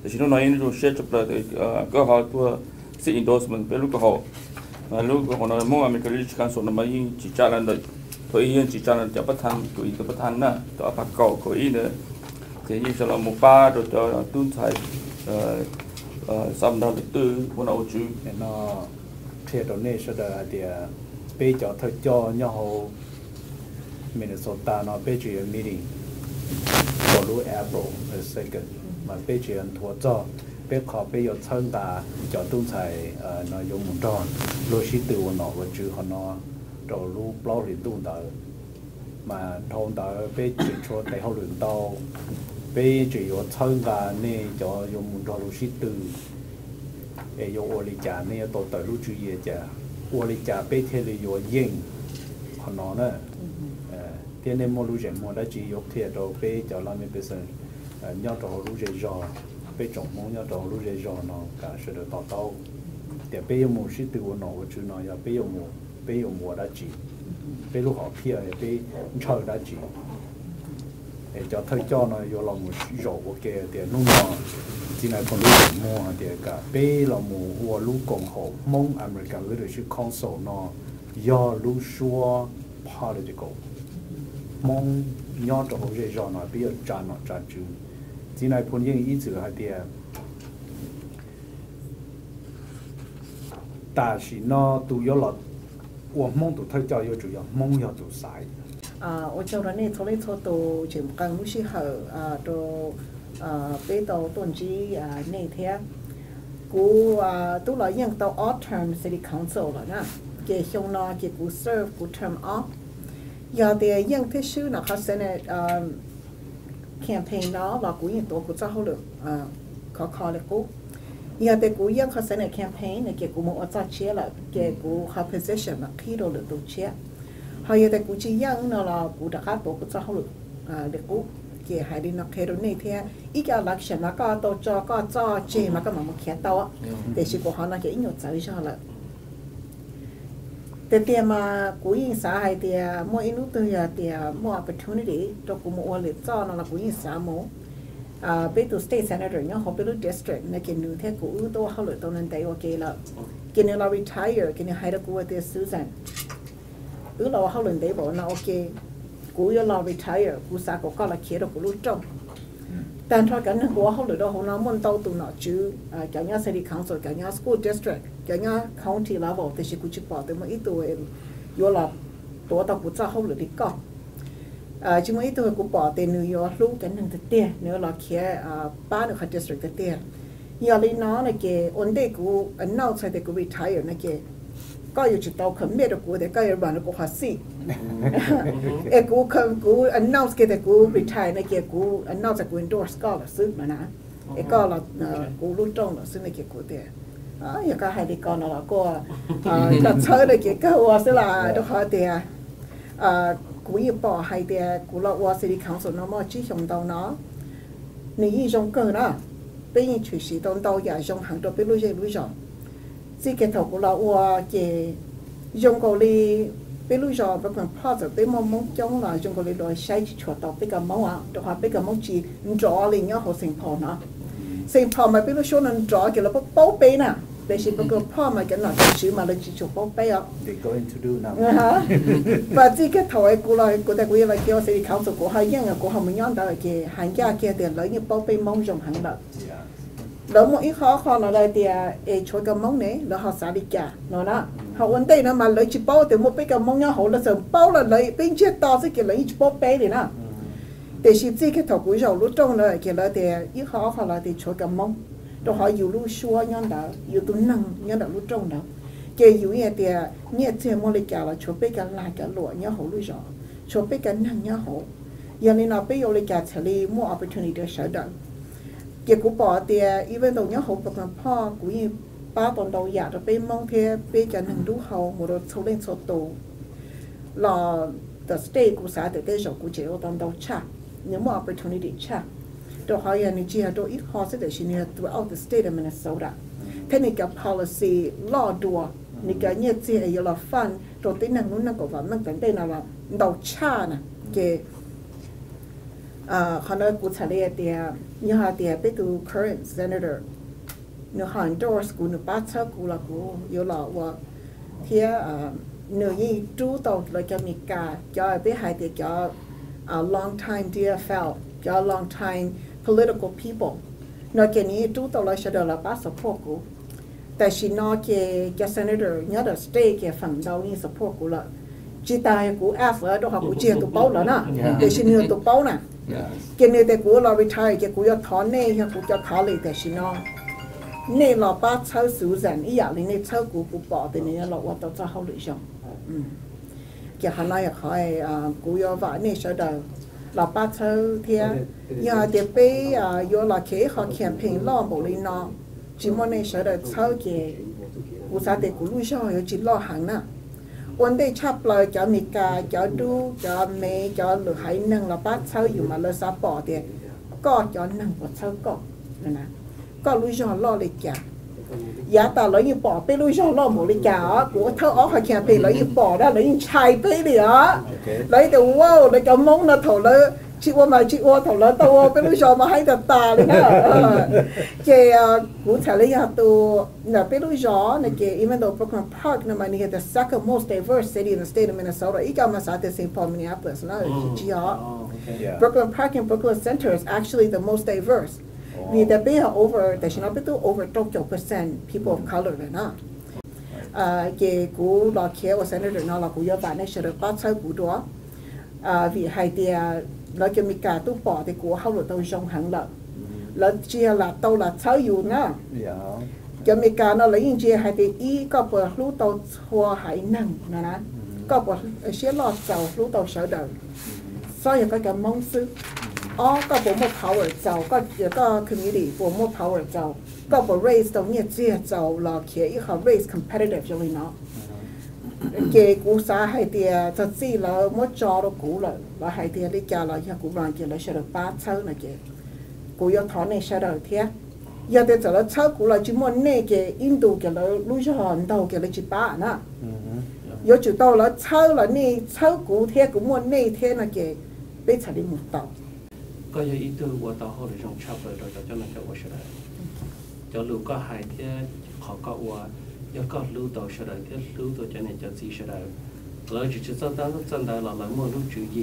thì nó nói như share chụp là thì có họ tua sự endorsement về lúc có họ lúc họ nói mua American Religious Council nó mới chỉ trả lần đấy thôi yên chỉ trả lần cho bắt thành của ý bắt thành na cho bắt cầu của ý nữa thì như là một ba rồi cho tuân thầy xong đó từ một đầu chú nó theo đó này sẽ là thì bây giờ thời cho nhau Minnesota nó bây giờ meeting vào lúc April 2 mà bây giờ thua cho bây giờ参加cho tuân thầy nó dùng một tròn lúc sĩ từ nó và chú họ nó rồi lúc bao thì tuân thầy mà thôn đó bây giờ cho đại học luyện tàu bây giờ参加này cho dùng một tròn lúc sĩ từ用我哋家呢到大陆主义家，我哋家白天里有烟，可能呢，天天冇路人冇得只有天到白就那边本身，要到路人绕，白中午要到路人绕呢，感受到到，但白有冇是对我呢，我就呢要白有冇得只，白路好偏也白超得只，就推叫呢有那么绕我嘅嘅弄呢。今年คนรู้จักมั่วเดียกับเป้เราหมู่วัวลูกกงหกมงอเมริกันหรือชื่อคอนโซลนอย่อลูชัว political มงย่อตัวเรื่องย่อหน่อยเปี้ยจานหน่อยจานจู今年คนยังอีจือให้เดีย但是呢都有了我梦都太教有主要梦要做晒我叫人呢从来从都全刚不是好都bây giờ tuần chỉ này thế, cú tôi là những tàu off term city council là nè, cái xong nó cái cú serve cú term off, giờ thì những thế sự nó khác sẽ campaign đó là cú những tổ cú cho họ được khó được cú, giờ thì cú những khác sẽ campaign này cái cú một ở chia là cái cú position là khi đồ được tổ chia,ហើយgiờ thì cú chỉ những nó là cú đã khác tổ cú cho họ được cú cái hai đứa nó kêu này thì ít cái election mà có tổ cho có cho chế mà có mà một khía tao để chỉ có họ nó cái nhiều trái cho làแต่มากูยิงสาให้แต่มั่วอินุตัวแต่มั่ว opportunity ตัวกูมั่วเลยจ้านั่นละกูยิงสาโมไปตัว state senator เนี่ยเขาไปรู้ district เนี่ยกินนึงแท้กูตัวเขาเลยตอนนั้นได้โอเคละกินเรา retire กินให้เรากูว่าแต่ Susan เราเขาเลยได้บอกนะโอเคกูยอม retire กูสาก็ละเขียนกูรู้จงแต่ถ้ากันนั้นกูเขาเลยเราเขาน้ำมันโตตัวหน่อจื้อการงาน city council การงาน school district การงาน county level แต่ชิกูจิปอแต่มาอีตัวเองยอมตัวตากูจะเขาเลยดีก็จิมาอีตัวกูปอแต่นิวยอร์กลูกกันหนึ่งเตี้ยเนื้อเราเขียบ้านใน district เตี้ยยาลีน้อนะเกอันเด็กกูอันน่าใช่แต่กู retire นะเกก็อยู่จุดโตขมิ้นกูแต่ก็ยังบ้านกูหาสิกูอันนอกแต่กู retire นะเกี่ยกูอันนอกจากกู endorse ก็ละซื้อมานะก็ละกูรู้ตรงละซื้อในเกี่ยกูแต่อย่างก็ให้ดีก่อนละก็ก็เชื่อเลยเกี่ยก็ว่าสิละทุกคนแต่กูยิ่งปอให้แต่กูละว่าสิริขังส่วนน้องมั่วชี้ชงตรงเนาะนี่ยิ่งชงเกินนะเป็นยิ่งฉุยสีตรงโตอย่าชงหังตัวไปรู้ใจรู้จอสิเกถกูละว่าเกี่ยยงกุลีไปรู้จอเป็นคนพ่อจะไปมองจ้องละยงกุลีโดยใช้ชั่วต่อไปกับมองตัวไปกับมองจีนจออะไรเงี้ยเขาสิงพอนะสิงพอมาไปรู้ช่วงนั้นจอเกี่ยวกับโป๊ะไปน่ะแต่สิเป็นคนพ่อมากันหน่อยชื่อมาเลยจีชั่วโป๊ะไปอ่ะ they going to do now แต่สิเกถอยกูเลยกูแต่กูยังไงเกี่ยวสิเขาสุกูให้ยังกูทำมันย้อนได้เกี่ยหันยาเกี่ยเดี๋ยวเลยเนี่ยโป๊ะไปมองจงหันแบบแล้วmột ít khó nó là thì cho cái mông này là họ xả đi cả nó đó họ vấn đề nó mà lấy chỉ bao thì một cái mông nhau họ là sớm bao là lấy bên chết to sẽ cái lấy chỉ bao bé thì nó để chỉ cái thầu cuối rồi lúc trong này cái là thì ít khó là thì cho cái mông rồi họอยู่lúc xua nhân đóอยู่ตุนนั่งnhân đó lúc trong đó cáiอยู่như thì như thế một cái là cho bé cái là cái lụa nhau họ lúc rồi cho bé cái năng nhau họ giờ này nó bé vô lấy cái xử mua opportunity để sở đợi cái cú bỏ thì even though nhớ hộp bằngพ่อกูยังป้าตอนเราอยากจะไปมองเทไปกันหนึ่งดูเขาหมดเขาเล่นโซโต้รอ the state กูสาแต่ได้จบกูเจอตอนเราชักเนี่ยมั่ว opportunity ชักตัวเขาอย่างนี้จีฮะตัวอีกข้อเสด็จชินี throughout the state of Minnesota เทคนิคกับ policy law ดัวนี่ก็เนี่ยจีไอ้ยาลาฟันตัวที่นั่งนู้นนั่งกับว่ามันเป็นได้นะว่าเราชานะเก họ nói cụ thể thì như họ thì bây giờ current senator nếu họ endorse cụ nếu bắt sau cụ là cụ yêu là và thì nếu như chú tàu là cho mình cả cho bây hai thì cho long time DFL cho long time political people nói cái này chú tàu là sẽ được là bắt support cụ tại vì nó cái senator nhớ được state cái phần đầu như support cụ là chỉ tài của F đó họ cũng chia tụ bao đó nè để xin nhiều tụ bao nè cái này để của là retire cái của thọ này hay của cho thọ lại để xin nó này là bắt sau sử dụng ý dạng này sau của bỏ thì này là what tao cho họ lựa chọn cái họ nói họ của vợ này sau đó là bắt sau thì giờ để bây giờ là cái họ campaign lo bộ lên nó chỉ muốn này sau đó sau cái của sao để của lựa chọn chỉ lo hàng nèวันเดชับเลยจะมีการจะดูจะเมจะหรือให้หนึ่งเราบ้านเช่าอยู่มาเลยซับปอเดียก็จะหนึ่งกว่าเช่าก็นะก็รู้จักล่อเลยจ้ะยาตาเลยยังปอไปรู้จักล่อหมดเลยจ้ะกูเท่าอ๋อเขาแค่ไปเลยยังปอได้เลยยังชายไปเลยอ่ะเลยแต่ว้าวเลยจะมองนะเท่าเลยชิว่ามาชิว่าเท่าเลยตัวไปรู้จักมาให้ตาเลยนะเจ้ากูเฉลี่ยตัวเนี่ยไปรู้จักเนี่ยเจ้า even though Brooklyn Park เนี่ยมันนี่ the second most diverse city in the state of Minnesota อีกมาสาธิต St. Paul Minneapolis นะจีอ๋อ Brooklyn Park and Brooklyn Center is actually the most diverse มีแต่ไปover แต่ฉันเอาไปตัว over 30% people of color เลยนะเจ้ากูรอเขียว senator นะเรากูยอมบ้านในเชิงก็ใช้กูด้วยvì hai tia nói cho mình cả tu bỏ thì của hậu tàu trong hàng lợn là chia là tàu là sáu dù nữa cho mình cả nó lấy những chia hai tia ý có bờ lú tàu hoa hải năng nè có bờ xé lọt tàu lú tàu sở đời sau giờ cái mong sư có bộ một power tàu có community bộ một power tàu có bộ race tàu nhiệt chia tàu là kia ý họ race competitive cho mình nó cái cú sa hay thì thật sự là mất cho đó cú là hay thì đi cha là cú làm cái là sẽ được ba sáu này cái cú yêu thọ này sẽ được thế giờ thì giờ là sáu cú là chỉ muốn này cái Indo cái là lúc cho họ đầu cái là chỉ ba nè giờ chủ tàu là sáu là này sáu cú thế cũng muốn này thế là cái bây giờ đi một tàu có giờ ý tưởng của tàu họ để trong chập rồi cho nên cho sẽ được cho lưu có hai thế họ có giờ có lưu tàu sẽ được cái lưu tàu cho nên cho gì sẽ được rồi chỉ cho ta nó chân đại là mua lưu chữ gì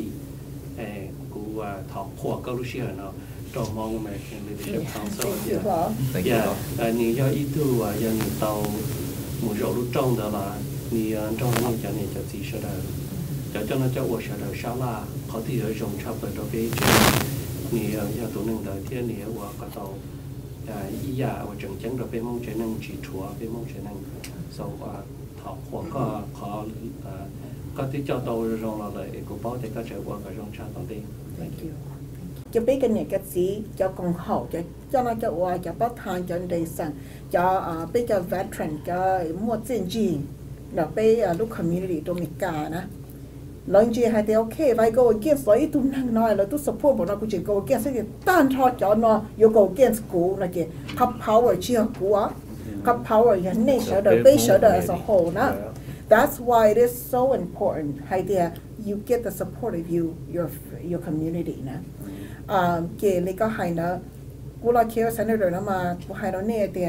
của thọ khoa có lưu xưa nó trong mong mà cái leadership council dạ nhiều do ý tưởng và do nhiều tàu một số lưu trong đó là nhiều trong này cho nên cho gì sẽ được cho nó cho cuộc sẽ được sao là có thể ở trong chập rồi đó cái nhiều do tụi mình đời thiên nhiều và có tàu ý giả và trường chấn rồi bên mong chế năng chỉ chúa bên mong chế năng sau thọ hoặc có tí cho tôi rồi là lại của báo thì có trở qua cái trong trang thông tin cho biết cái này cái gì cho con hậu cho nó cho qua cho bắt thang cho đầy sẵn cho biết cho veteran cho mua tiền gì là bây lúc community trong mình cả nè lần gì hay thì ok phải go against vậy tôi năng nói là tôi support bọn nó cũng chỉ go against cái tan thọ cho nó yêu go against cũ là cái cup power chia cũ á cup power hiện nay sở đời bây sở đời as a whole nè that's why it is so important hay thì you get the support of your community nè cái này có hay nữa cô là kêu senator nó mà cô hay nó nè thì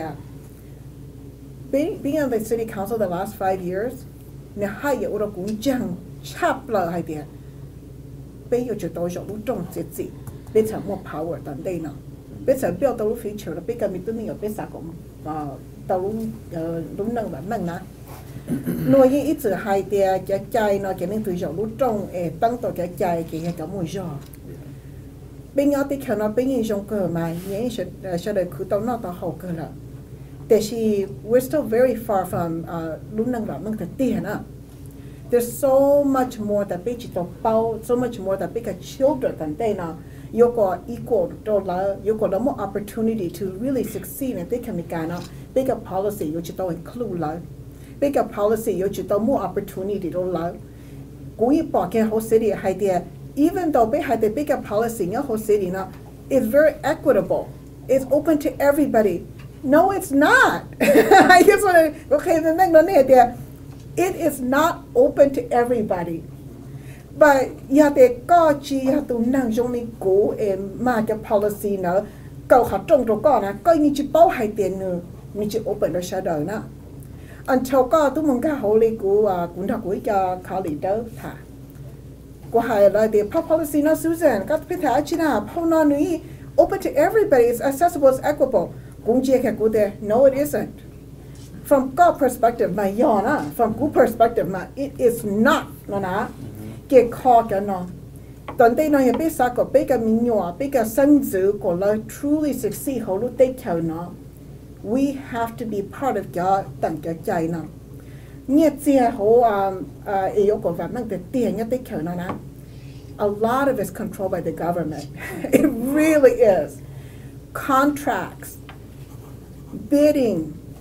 being on the city council the last 5 years nè hay ở đó cũng chẳng chắp lại hay thì bây giờ chúng tôi chọn lúc trong chế gì bây giờ mua power tận đây nào bây giờ biểu tàu lúc future là bây giờ mình tự mình ở bây giờ cũng tàu lúc nâng bản nâng nè nuôi những ít sự hay thì cái trái nó cái nên tùy chọn lúc trong tăng tổ cái trái cái mùi giò bây giờ thì khi nó bây giờ trong cơ mà những sẽ được cứ tàu nó tàu hậu cơ làแต่ we're still very far from รุ่นนังหลังมันจะเตี้ยนะ there's so much more that big so much more that big children than they now you got equal dollar you got more opportunity to really succeed and they can make bigger policy you should include bigger policy you should more opportunity dollar going back in whole city idea even though they had the bigger policy in whole city now it's very equitable it's open to everybody. No, it's not. I just want to, okay, the thing on there, it is not open to everybody. và giờ thì có chỉ tụ năng trong này cố mà cái policy nữa cầu họ trồng rồi có nè có như chỉ bảo hai tiền nữa mình chỉ open ra sao đời nữa until có tụ mong cái hậu lý của cũng đã của cho khảo lý đó thà của hai là the policy nó Susan các cái thà chỉ là phong nó nữa open to everybody it's accessible it's equitable cũng chỉ cái của thế no it isn't from God perspective mà do na from good perspective mà it is not nó na cái khó cái nó tận đây nó hiện bây giờ có bây cái mình nhỏ bây cái sinh tử của nó truly succeed hậu lúc tới theo nó we have to be part of cái tận cái trái nó nhất là hậu yêu cầu và mang cái tiền nhất tới theo nó na a lot of it's controlled by the government it really is contracts bidding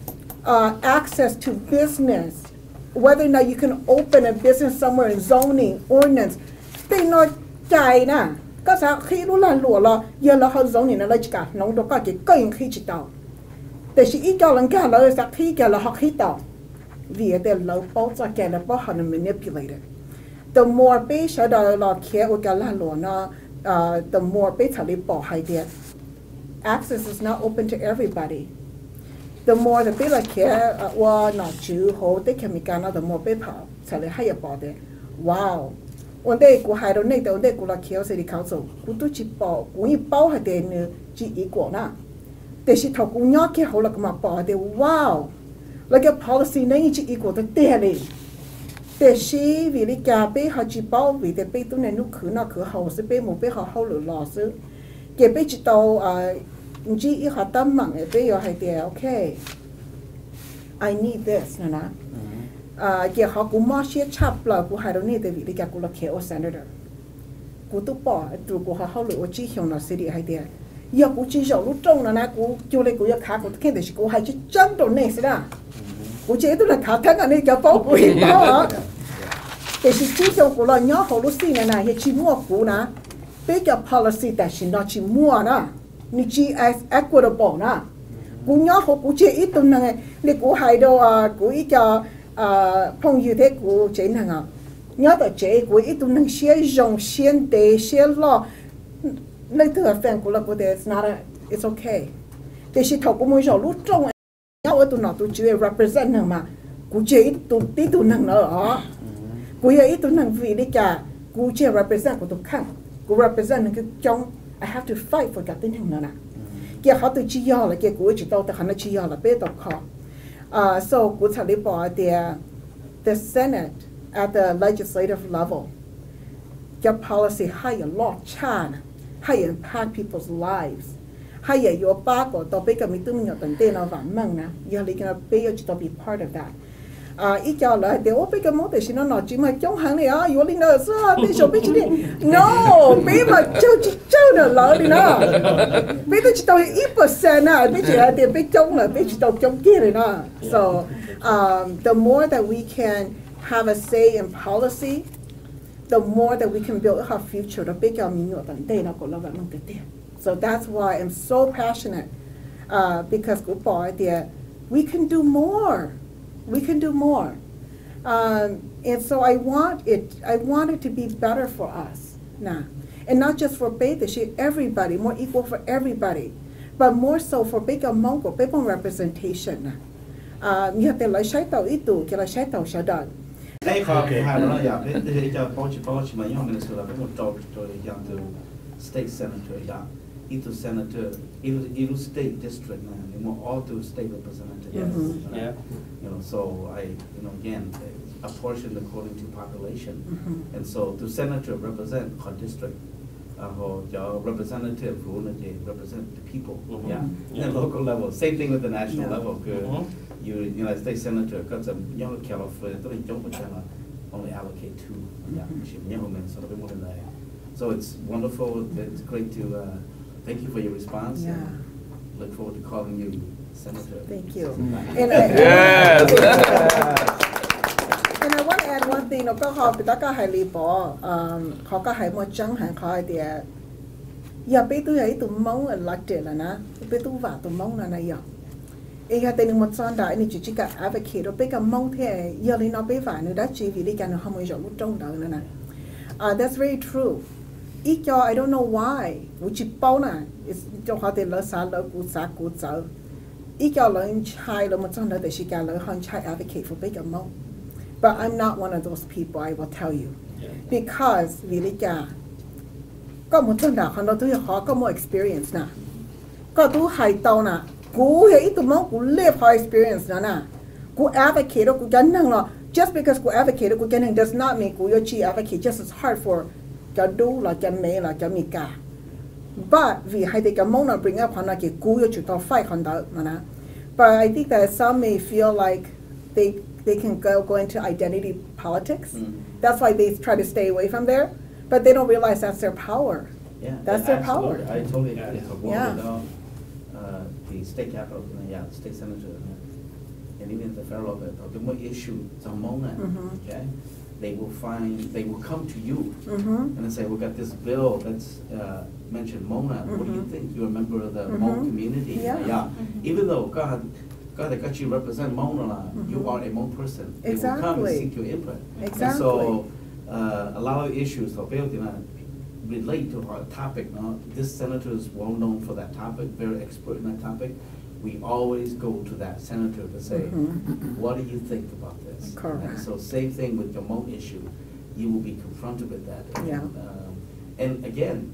access to business, whether or not you can open a business somewhere in zoning, ordinance, they nói chạy nè, có sao khi nó là lụa là giờ là họ zoning nó lấy cả, nó đâu có cái kênh khi chỉ tàu, để chỉ ít cho lần cả là sao khi cả là họ khi tàu, vì để lâu bao giờ cả là bao họ manipulated. The more bé sau đó là kia của cả là lụa nó, the more bé thằng đi bỏ hay điệt. Access is not open to everybody. The more the people care, not Jew, hold they can make another more people. So they hire about it. Wow. One day go hire on it, one day go like city council. Go to cheap ball. We bow her day new G equal na. They should talk on your care hold like my body. Wow. Like a policy name G equal the daily. They she really care pay her cheap ball with the pay to the new kuna house, the pay more pay her whole loss. Get pay to chỉ ý họ tâm mạng ấy bây giờ hay thì okay I need this nè giờ họ cũng mua xe chắp là của hai đứa này tại vì cái của là KO senator của tụ bỏ tụ của họ lựa chỉ hiểu là city hay thì giờ của chỉ hiểu lúc trong nè của cho lấy của giờ khác của cái này của hai chỉ chân đồ này xí của chỉ tôi là khá thắng anh ấy cho bảo quỷ đó để chỉ hiểu của là nhớ họ lúc xí này này chỉ mua của nè bây giờ policy tại chỉ nó chỉ mua nè ni chi as equitable na cú nhớ họ cú chế ít tuần này li cú hai đâu cú ít cho phong như thế cú chế năng nhớ tới chế cú ít tuần này xe dùng xe để xe lo lấy thứ phèn cú là cú để it's okay để chỉ thầu cú mới rồi lúc trong nhớ ở tuần nào tuần chế represent năng mà cú chế ít tuần năng nữa cú ít tuần năng vì đi cả cú chế represent của tuần khác cú represent cái trong I have to fight for cái tinh thần này. Kia họ tự chỉ do là kia của chỉ tao tự hắn chỉ do là bé tao khó. So của thằng đi bỏ the Senate at the legislative level. Cái policy hay a lot chan, hay impact people's lives. Hay your ba của tao bé cái mình tự mình nhận tên nó vắng măng nè. Giờ lấy cái bé chỉ tao be part of that. Ít cho là để ốp cái món để xin nó nói chỉ mà chống hàng này á, yêu linh đó sao? Bây giờ bây giờ no, bây mà chơi nữa lỡ đi nó. Bây giờ chỉ tao ít percent à, bây giờ thì bây chống là bây giờ tao chống kia rồi nó. So the more that we can have a say in policy, the more that we can build our future. Đó bây giờ mình nhớ tận đây nó cũng là vậy mình tiền. So that's why I'm so passionate because của bỏ thì we can do more. We can do more, and so I want it to be better for us now, and not just for Bangladesh, everybody, more equal for everybody, but more so for bigger Mongol people representation. You have to like share tàu ít tụ, cái là share tàu share đợt. Đây khó cái hai đó là cái cho bao nhiêu mà những người sẽ là cái một trò dạng từ state senator dạng. Itu senator, itu state district now, more all to state representative. Yes. Yeah. You know, so again, apportioned according to population, and so to senator represent her district, your representative rule they represent the people. At local level. Same thing with the national level. United States senator because young California, only allocate 2. So it's wonderful. It's great to. Thank you for your response. Yeah. Look forward to calling you Senator. Thank you. Yes. And I want to add one thing. Nó có họ bị tất cả hai lý bỏ, họ có hai một chẳng hạn họ thì giờ bây tôi ấy tụi mong là trẻ là na, bây tôi vào tụi mong là này giờ. Ý là tên một son đại này chỉ cả advocate, rồi bây giờ mong thế giờ thì nó bây vào nữa đã chỉ vì lý do nó không có rõ lúc trong đó nữa nè. That's very true. I don't know why. Which Pauna is Johate La Sala Gusa Gutsa. Learn child Matana that she can learn how to advocate for bigger mo. But I'm not one of those people, I will tell you. Because really got more experience now. Got to high down. Go here, it go live high experience now. Go advocate, go get just because go advocate, go getting does not make go your advocate just as hard for do like a me like a mika. But we had a mona bring up on like a go your to fight on that mana. But I think that some may feel like they can go into identity politics. That's why they try to stay away from there. But they don't realize that's their power. Yeah, that's their power. I totally agree. Yeah. The state capital, state senator, and even the federal level, the more issue, the moment, okay, they will come to you and say, we got this bill that's mentioned Mona. What do you think? You're a member of the Hmong community. Yeah. Even though God got you represent Mona, you are a Hmong person. They will come and seek your input. Exactly. And so a lot of issues, so relate to our topic. Now, this senator is well known for that topic, very expert in that topic. We always go to that senator to say, what do you think about this? Correct. And so same thing with the Hmong issue. You will be confronted with that. And again,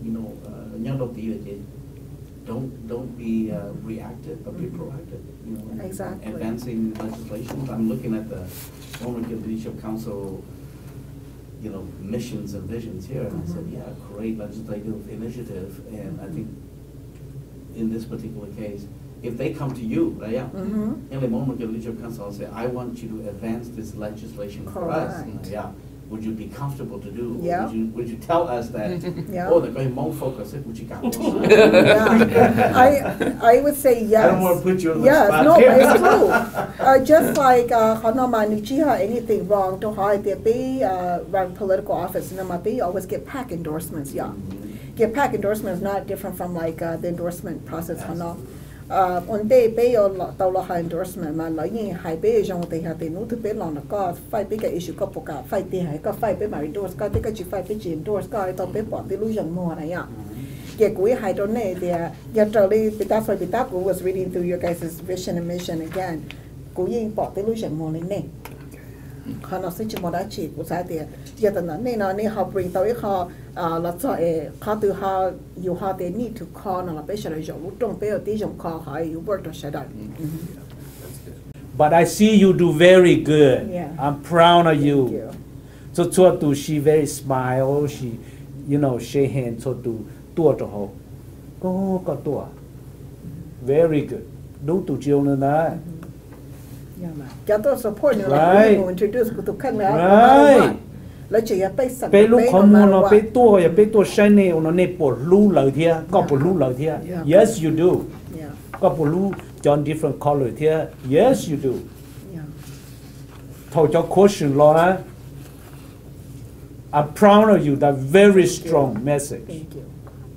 don't be reactive, but be proactive. Exactly. Advancing legislation. I'm looking at the Hmong Leadership Council missions and visions here, and I said, yeah, great legislative initiative, and I think in this particular case, if they come to you, and the Hmong Leadership Council will say, I want you to advance this legislation for us, would you be comfortable to do? Yeah. Would you tell us that, the great Hmong focus, would you got I would say yes. I don't want to put you on the spot. No, but it's true. Just like anything wrong to hide run political office, they always get PAC endorsements. Get PAC endorsements not different from like the endorsement process. On day pay or endorsement, my lying high pay, they have the no to pay on the car, fight bigger issue, couple car, fight the got fight by my doors, got take a fight pitch endorse, car, I thought paper, delusion more. Get we hide on it there. Yet, that's why Bitaco was reading through your guys' vision and mission again. Going bought delusion more than name. Kana such a more cheap was out there. Yet, and how bring the let's say, how you have they need to call on a patient. You don't pay attention, call how you work to shut up. But I see you do very good. Yeah. I'm proud of you. Thank you. So to she very smile, she shake hands so to her. Go. Very good. Do to children that. Get support you introduce to come right. Let you pay some pay look on pay shiny on a nipple, loo here, couple loo here. Yes, you do. Yeah. Couple loo, John different color here. Yes, you do. Yeah. Told your question, Laura. I'm proud of you. That very strong message. Thank you.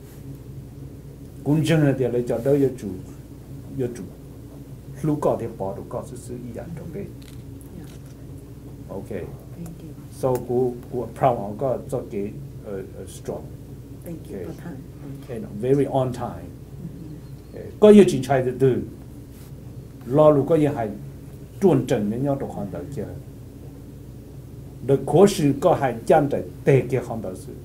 Gunjana de la Jada, you do. Look out the bottle, because it's okay. Okay. Thank you. So go proud of God, so strong. Thank you. Okay. Very on time. Có yêu chỉ try to do. Lo lu có yêu hay chuẩn chân nên nhau được hoàn thành chưa. The question có hay chân để để cái hoàn thành sự.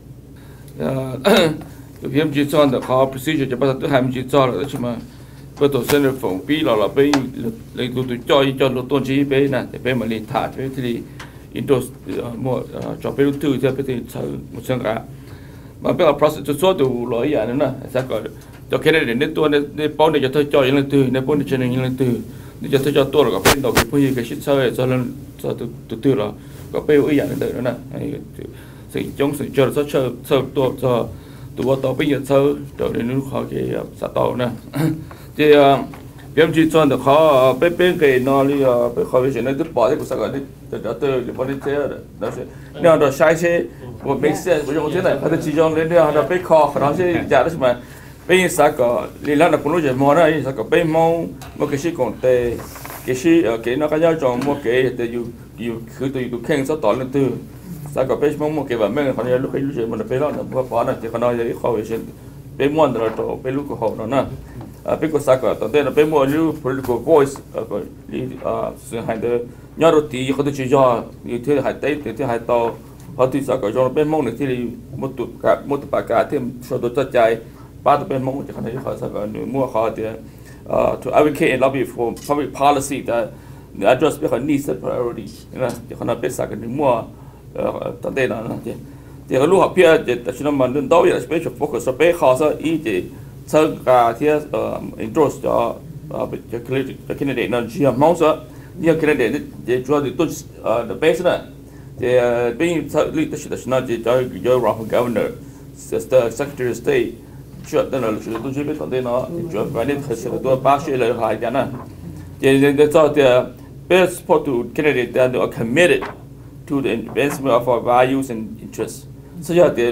If you have on the call procedure, you better have you on it. But to send a phone, be la pay like to joy John Luton G. Bay, not the family touch, really indoors more job to deputy Musanga. But a process to sort of lawyer and the candidate in the pony to joy in the pony channel to the just a tour of paint of the pony shit so to do got pay we and the St. Johnson George such a to what topic you so to the new hockey Satona. The BMG on the car, Pepe, Nolly, Pecovision, and the body was the doctor, the body there. That's it. Now, the shy say what makes sense. We don't say that. But the Chijon, they have a big cough, and I say, Jarrisman, paying Saka, Lilana Puluja, Mora is like a Paymon, Mokashi Conte, Kishi, okay, Nakaya John Moke, that you could do Kings of Dollar too. sao có bên mong một cái vấn đề còn lúc lúc mình phải lo nó bỏ nó thì còn nói cái khó về chuyện bên muốn rồi tổ bên lúc của họ nó nè bên của sao có tao tên là bên muốn lưu political voice đi sự hành động nhớ rồi thì họ tự chỉ cho như thế hay tây thế hay tao họ tự sao có cho bên mong này thì một tụ bà cả thêm số đồ chất chạy ba tụ bên mong thì còn thấy họ sao có mua họ thì to advocate and lobby for public policy that address the needs and priorities thì còn là biết sao cái mua tao tên là thì cái lúc học kia thì chúng ta mình nên đâu là special focus so bé khó sao ý thì sau cả thì endorse cho candidate nó chỉ mong sao như candidate thì cho thì tôi the best đó thì bên sau leadership nó chỉ cho governor secretary of state chuyện đó là tôi chỉ biết còn đây nó chuyện phải nên thật sự tôi bác sĩ là hai cái này thì cho thì best support to candidate that are committed to the advancement of our values and interests. So yeah, the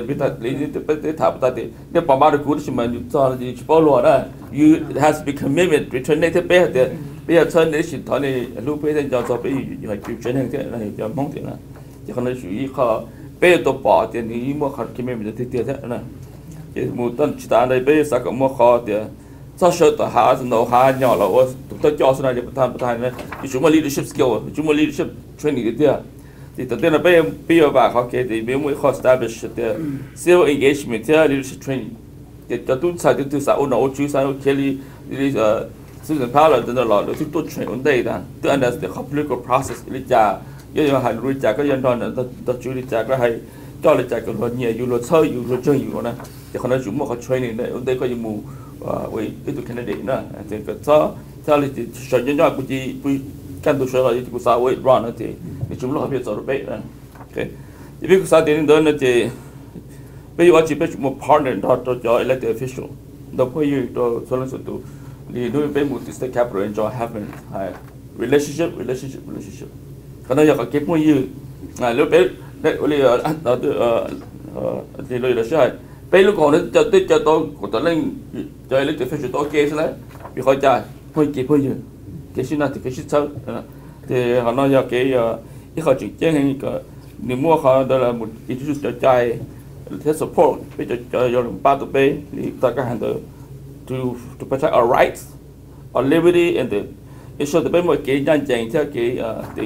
tháp ta thì nếu bảo bảo được cú thì mình cho thì bảo luôn đó, you has to be commitment return này thì bây giờ chân đấy chỉ thôi này lúc bây giờ cho bây giờ phải chịu trách nhiệm thế này cho mong thế này, chỉ còn là chủ yếu họ bây giờ tôi bỏ thì nếu mà họ commitment thì thế này, thì một tuần chỉ ta đây bây giờ sao cũng họ thì sao sợ ta hạ thì nó hạ nhỏ là tôi cho số này để bắt tay này, thì chúng mà leadership skill, chúng mà leadership training thì thì đầu tiên là bây giờ bà họ kể thì bây giờ họ establish the civil engagement the leadership training thì cho tôi sai từ sao nó chú sao Kelly thì Susan Powell thì nó là tôi train on đây đó tôi understand the political process lý trả giờ hành lý trả cái dân đoàn là tôi chú lý trả cái hay cho lý trả cái luật nhiềuอยู่luật sơอยู่luật chơiอยู่นะthìเขาnói chúng mà họ training đây on đây có những mù với cái tụi candidate nữa thì cái sao lý sử dụng cho cái can tôi nói là cái sao với run thì chúng nó biết rồi đấy, ok. Thì bây giờ đến đó là thì bây giờ chỉ biết một partner đó cho elected official, đó bây giờ đó cho nên tụi đi đối với một state capital and cho have a relationship. Cái này là cái mọi người, lúc bây đấy là đó thì lời là sao? Bây lúc họ cho tôi của tôi lên cho elected official tôi kêu thế vì họ trả, hơi giờ, cái gì nào thì cái gì sao? Thì họ nói là cái họ chỉ chơi hay cái nếu mua họ đó là một cái chút cho trai thế support bây giờ cho ba tụi bé thì tất cả hàng to protect our rights, our liberty and the issue tụi bé một cái nhân tranh theo cái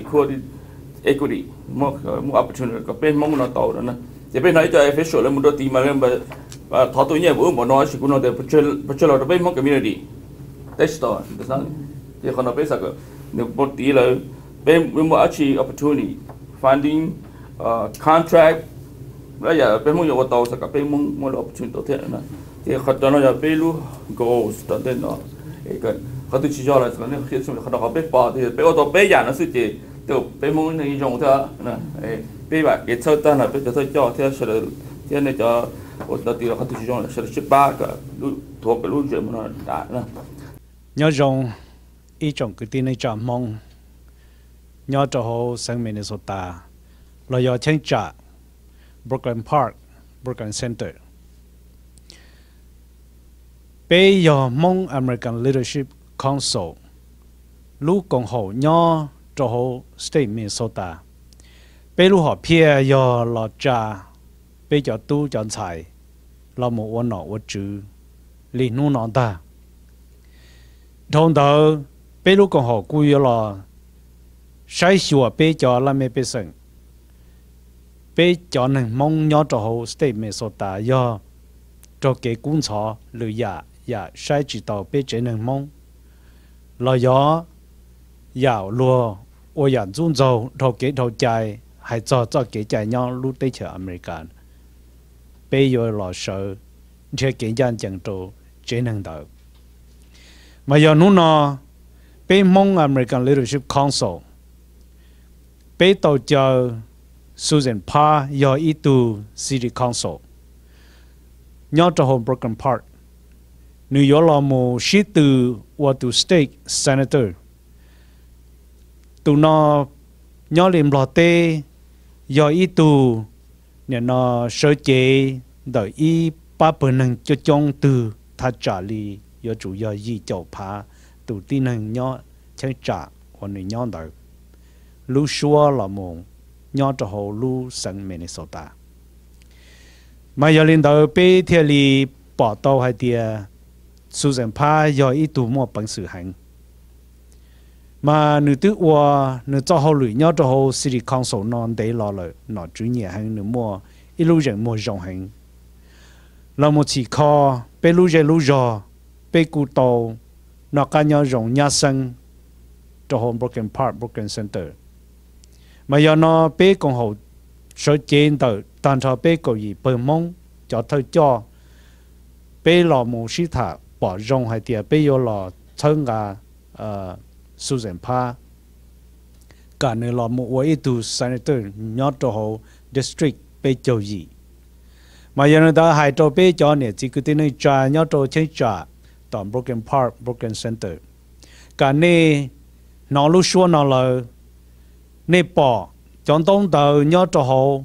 equity một opportunity có bên mong nó tạo đó nè thì bên này cho official là một đôi team mà thọ tụi nhỉ bữa mà nói chỉ cũng nói để protect our bên mong community that's all thì họ nói bây giờ nếu một tí là bên một actually opportunity funding contract bây giờ bên muốn nhiều tàu sẽ có bên muốn opportunity tốt thế này thì họ cho nó là bên lu goals đó tên nó cái họ tự chỉ cho là nó khi họ đọc bên bỏ thì bên ô tô bên giả nó sự chỉ từ bên muốn này dùng thế này bên bạn cái sơ tan là bên cho theo sẽ là thế này cho ô tô thì họ tự chỉ cho là sẽ là ba cái thuộc cái lu chuyện mà nó đã nhớ dùng ý trong cái tin này chọn mong nhớ cho họ sang Minnesota là do change trả Brooklyn Park, Brooklyn Center. Bây giờ mong American Leadership Council lúc còn họ nhớ cho họ state Minnesota. Bây lúc họ phía giờ là trả bây giờ tu chọn xài là một vấn nọ vật chữ lý nu nọ ta. Thông đó bây lúc còn họ quy là sai sửa bây giờ là mấy bây giờ bây giờ này mong nhớ cho họ state Minnesota do cho cái cuốn sổ lừa sai chỉ tàu bây giờ này mong là do giàu lúa ở nhà trung dầu thầu cái thầu chạy hay cho cái chạy nhau lúc tới chợ American bây giờ là sợ theo cái dân chẳng trâu chế năng đầu mà giờ nó nó bây mong American Leadership Council bây tàu chờ Susan Parr do ý tù City Council nhớ cho hôm Brooklyn Park New York là một sĩ từ và từ State Senator tụi nó nhớ liềm lọ tê do ý tù nên nó sơ chế đợi ý ba bữa năng cho trong từ thà trả lý do chủ do gì chậu phá tụi tin năng nhớ chơi trả và người nhớ đợi lúc xưa là một nhớ cho hồ lu sang Minnesota mà giờ lên đầu bé thì li bỏ tàu hay tiệt Susan Pa giờ ít tụ mua bằng sự hành mà nữ tự qua nữ cho hồ lụy nhớ cho hồ City Council non để lo lợi nó chủ nghĩa hành nữ mua illusion mua rộng hành là một chỉ kho bé lu giò bé cụ tàu nó cả nhau rộng nhà sân cho hồ Broken Park Broken Center mà giờ nó bé còn hồ số trên tờ toàn cho bé cầu gì bờ mông cho thôi cho bé lò mù sĩ thả bỏ rong hay tiệt bé vô lò thân gà Susan Pa cả nơi lò mù ấy từ senator nhớ cho hồ district bé châu gì mà giờ nó đã hai cho bé cho này chỉ cứ tin nơi trả nhớ cho chơi trả toàn Broken Park Broken Center cả nơi nó lúc xưa nó là nơi bỏ chọn tông tờ nhớ cho hồ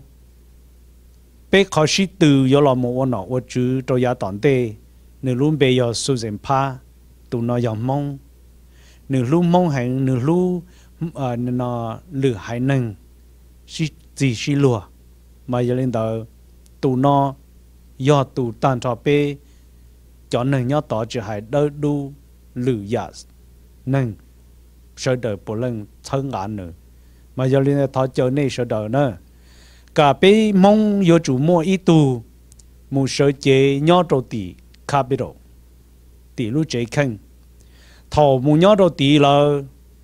bé khó sĩ từ vô lò mù nó ở chữ cho giá toàn tê nửa luôn bé giờ Susan Pa tụi nó dòng mong nửa luôn mong hành nửa luôn nó lửa hải nâng gì xí lùa mà giờ lên tờ tụi nó do tụi tàn trò bê cho nâng nhớ tỏ chỉ hải đỡ đu lửa giả nâng sợ đời bộ lần thân án nữa mà giờ lên tờ chờ này sợ đời nữa cả bê mong vô chủ mua ít tù một sở chế nhớ trò tỷ capital tỷ lúc chế khăn thầu một nhớ trò tỷ là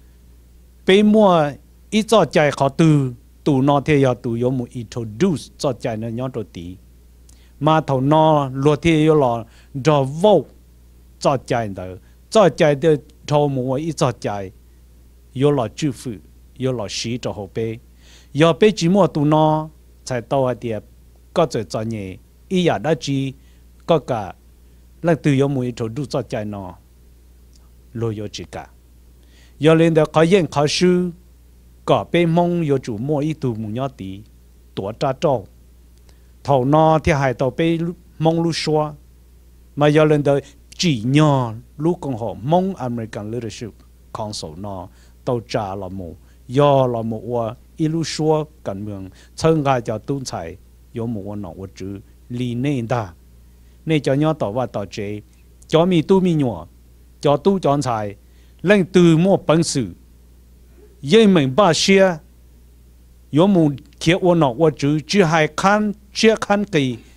bê mua ít cho chạy khó từ tù nó thì giờ tù có một introduce cho chạy nó nhớ trò tỷ mà thầu nó luật thì có là cho vô cho chạy đó cho chạy thì thầu một ít cho chạy có là chữ phụ có là sĩ cho họ bê giờ bê chỉ mua tù nó才到啊啲嗰隻做嘢，依日得住嗰個，嗱對有冇做都做在喏，路有自家，有人哋考研考書，個被蒙有做麼一度冇有啲，多扎做，頭腦啲係到被蒙路說，mà 有人哋只nhau路共學蒙 American Leadership Council 喏，到扎了冇，有了冇話。一路说การเมืองเชิงกาจะตุ้นใส่ยมวันหนอวจือลีเน่ดาเน่จะย่อต่อว่าต่อเจจะมีตู้มีหนัวจะตู้จอนใส่เล่งตือมั่วปังสื่อยังเหมือนบ้าเชียยมเขียวันหนอวจือจือให้คันเชียคันกี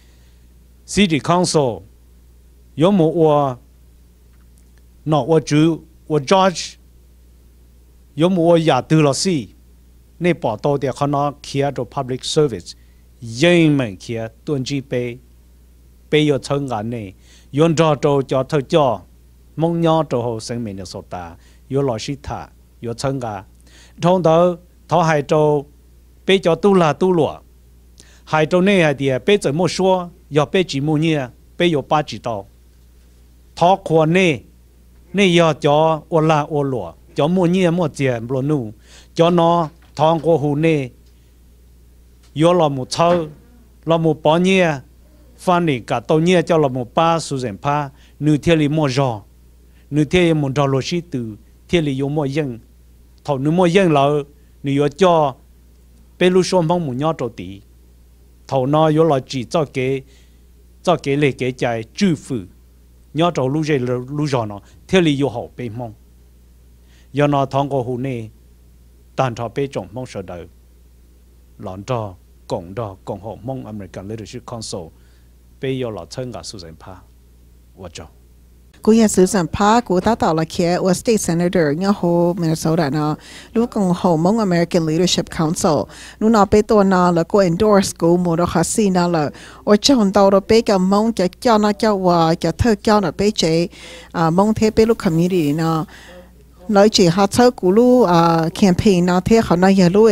City Council ยมว่าหนอวจือว่า George ยมว่าอย่าตือละสิในปอโตเดียเขาเนาะเขียตัว public service ยังไม่เขียตัวจีเปยอยู่เชิงกันนี่ยนจอโตจอเธอจ่อมงยอตัวโหเซงเมนโซตาอยู่ลอชิตาอยู่เชิงกันทงเตอเขาให้โตเปจอตุลาตุลัวให้โตนี่ไอเดียเปจะมั่วชัวอย่าเปจีมูเนี่ยเปอยู่ป้าจีโตทอควรนี่อย่าจอโอลาโอลัวจอมูเนี่ยมั่วเจียบลนูจอเนาะทองกูหูนี่ยอลหมูเช่าลหมูปอเนี่ยฟันนี่กับตัวเนี่ยเจ้าลหมูป้าสุเซนพานูเทียริมัวจอนูเทียมุนดอลโลชิตูเทียริยมัวยังถอนูมัวยังเรานูยอจ่อเป็นลูกชมพังหมูยอตัวตีถอนอยอลจีเจ้าเก๋เลยเก๋ใจจื้อฝือยอตัวลูกเจลูกจอเนาะเทียริยอหอบไปมองยอนอทองกูหูนี่但他被中蒙说到，兰州共和蒙 American Leadership Council 被有了参加苏珊帕，我做。 กูอยากซื้อสัมภาษณ์กูต่อละเคียว่า State Senator เนี่ยโฮ Minnesota เนาะลูกของโฮมง American Leadership Council นู่นเอาไปตัวน่ะแล้วก็ endorse กูหมดค่ะสิน่ะเลยว่าเจ้าของเราไปกับมงจะเจ้าน่ะเจ้าว่าจะเธอเจ้าน่ะไปเจมงเทไปลูก community เนาะnói chỉ họ chơi cú lu campaign nào thế họ nói giờ lu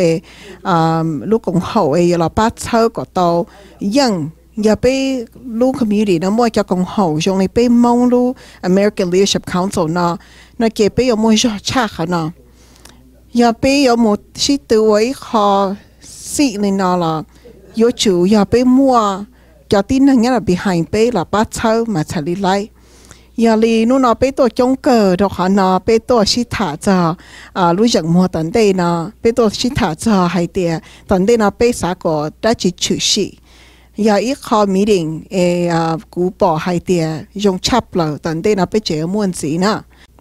lu cũng hậu giờ là bắt chơi của tàu nhưng giờ bây lu community nó mua cho cũng hậu trong này bây mong lu American Leadership Council nó kể bây giờ mua cho cha họ nó giờ bây giờ một sĩ tử ấy họ xị này nó là yếu chủ giờ bây mua cho tin là nghĩa là behind bây là bắt chơi mà trả lý lại giờ li nu nó bé tôi chống cờ đó họ nó bé tôi xí thả cho lúc giấc mùa tận đây nó bé tôi xí thả cho hay tiệt tận đây nó bé xã có đã chỉ chữ sĩ giờ ít khó meeting cú bỏ hay tiệt dùng chắp là tận đây nó bé chơi muốn gì nữa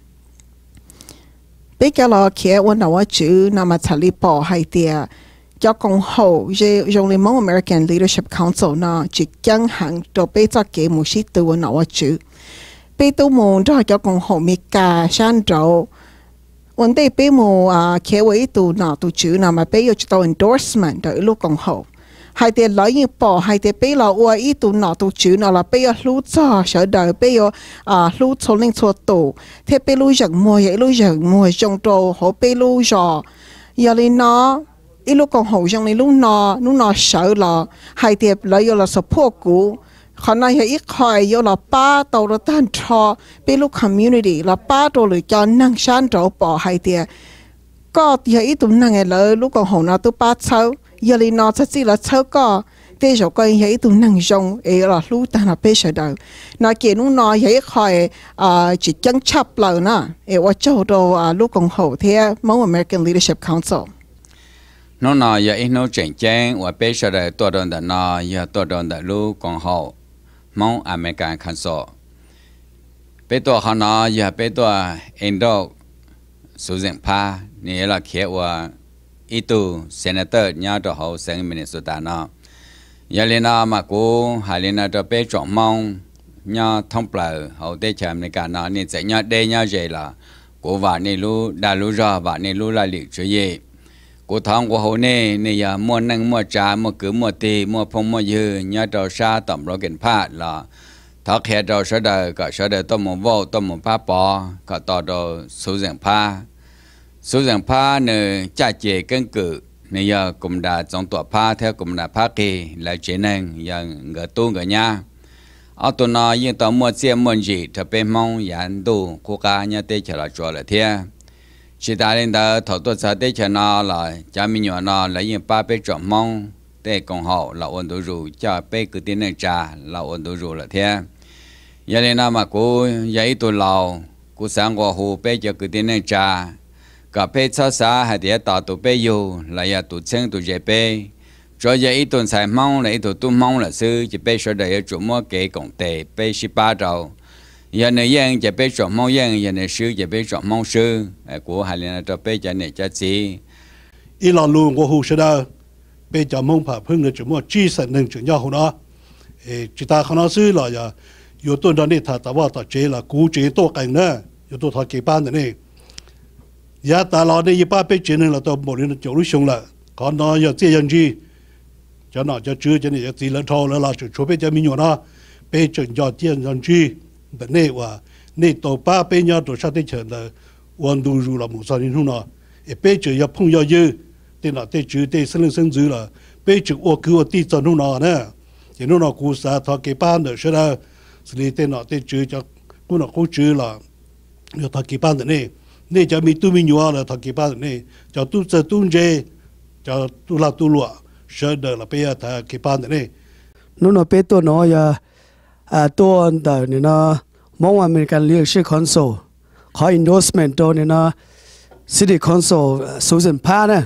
bé cái là kiaวันnào chữ nó mà trả lý bỏ hay tiệt cho công hội dùng liên mong American Leadership Council nó chỉ chẳng hạn đồ bé cho cái một sĩ từวันnào chữ bé tôi muốn cho công hội mi cả sang trâu vấn đề bé muốn kia với tụ nào tụ chữ nào mà bé yêu cho endorsement đợi lúc công hội hai tiền lấy như bỏ hai tiền bé là ua ý tụ nào tụ chữ nào là bé yêu lúc cho sợ đời bé yêu lúc cho linh cho tụ thế bé lúc giấc mùa trong trâu họ bé lúc rồi giờ lên nó ít lúc công hội trong này lúc nó sợ là hai tiền lấy yêu là support cũ khả năng là ít khỏi yêu là ba đầu là tan trò bên lúc community là ba đầu là cho năng sản trâu bỏ hai tiền có thì ít tụi năng ngày lợi lúc còn hồn nó tôi ba cháu giờ thì nó chắc chỉ là cháu có để cho coi ít tụi năng dùng là lúc ta là bây giờ đâu nó kia lúc nó ít khỏi chỉ chân chấp lời nè ở chỗ đó lúc còn hồn thì mong American Leadership Council nó nói giờ ít nó chỉnh chén và bây giờ đây tôi đơn đã nói giờ tôi đơn đã lúc còn hồn mong American Council bây giờ họ nói giờ bây giờ Indo số diện pa này là kia và ít tu senator nhà đó họ sang Minnesota nó giờ lên nào mà cô hay lên nào đó bây giờ mong nhà thông bờ họ để cho American nó nên sẽ nhà đây nhà gì là cô vào này lu đã lu ra vào này lu là liệu chuyện gì cô thằng của họ này này giờ mua năng mua trà mua cứ mua tì mua phong mua dư nhà đó xa tầm rồi kiện phát là thắc hệ đó sẽ đời cả sẽ đời tôi muốn vô tôi muốn phá bỏ cả tao đó số dạng phá nơi cha chế cân cử này giờ cũng đã trong tổ phá theo cũng đã phá kỳ là chế năng giờ người tu người nhà ở tụi nó nhưng tao mua xe mua gì thì bên mong dàn tu cô cá nhà tê trở lại chùa là thế chỉ ta lên đó thầu tôi sẽ tê trở nó là cha mình nhỏ nó lấy những ba bé chọn mong tê còn họ là ổn đủ rủ cho bé cứ tiến lên trà là ổn đủ rủ là thế giờ lên nào mà cô dạy tôi lầu cô sáng qua hồ bé cho cứ tiến lên trà cả bé sao xa hay để tạo tụ bé yêu là giờ tụ chân tụ dễ bé cho giờ ít tuần sai mong là ít tụ mong là sư chỉ bé sau đây chủ mua cái công tệ bé 13 đầu giờ này dân chỉ bé chọn mong dân giờ này sư chỉ bé chọn mong sư của hai lần cho bé cho này cho chị ít là luôn của hồ sơ đó bé chọn mong phải phương người chủ mua chi sản nâng chuyện nhau hồ đó chỉ ta không nói sư là giờ有多人呢，他打话打这了，估计多干呢，有多他几班的呢。也打了呢，一般被这人了，到某人走路凶了，看到要这样子，就那就知就那就自然超了啦，就除非就民有啦，被整要这样子，的那话，那到把被人都杀得成了，温度入了木山人了，也被这要碰要有，对了，对就对生生子了，被这我给我地震了呢，就那故事他几班的是了。xử lý tên nó tên chữ cho cô nó cố chữ là nhiều thằng kỳ ban này nên cho mình tu mình nhiều là thằng kỳ ban này cho tu giờ tu dễ cho tu là tu lụa sợ đời là bây giờ thằng kỳ ban này nó bé tôi nói tôi đời này nó mong American Leadership Council có endorsement tôi này nó City Council Susan Pa nè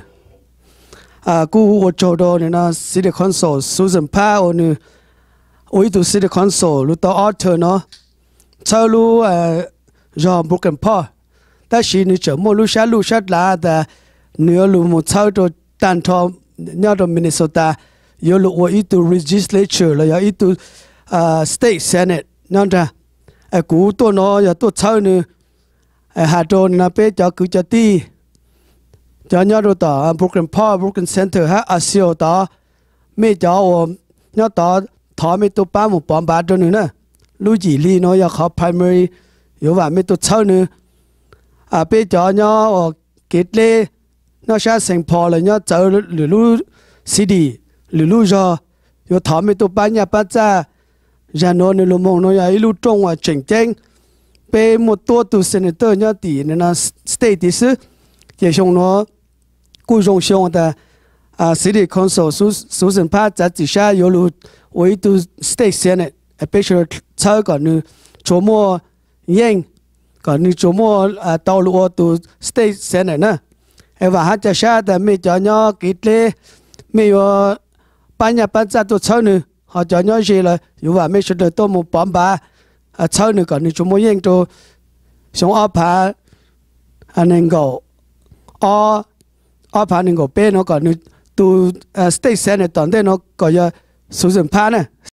cô ở chỗ đó này nó City Council Susan Pa ở nơi ôi tụ City Council lúc đó Arthur nó sau lúc do Broken Paw ta chỉ như chỗ một lúc sát là ta nửa lúc một sau đó tan thọ nhau đó Minnesota yêu lúc ôi tụ legislature là yêu tụ state senate nhau ra cú tôi nó giờ tôi sau nữa hà tròn là bé cho cứ cho ti cho nhau đó ta Broken Paw Broken Center ha asio ta mấy cháu nhau ta thọ mấy tụ ba một bọn ba cho nữa nè lưu chỉ li nó giờ khó primary yếu và mấy tụ sau nữa bây giờ nó kết lệ nó sẽ thành phò là nó chờ lưu city lưu cho yếu thọ mấy tụ ba nhà ba cha ra nó nữa lưu mong nó giờ lưu trong và chỉnh chỉnh bây một tua tụ senator nó tỷ nên nó state đi sư giờ xong nó cú dùng xong ta City Council Susan Pa giá trị xa yếu lưu với tu state senate bây giờ sau còn nữa chỗ mua yên còn như chỗ mua tàu lụa từ state center nè em và hát cha để mình cho nhau kỹ lệ mình ban nhà ban gia tụ chơi nữa họ cho nhau gì là dù và mình sẽ được tôi một bom ba chơi nữa còn như chỗ mua yên chỗ sống ở phá anh em go ở phá anh em go bên nó còn như từ state center tận đây nó có sử dụng phá nè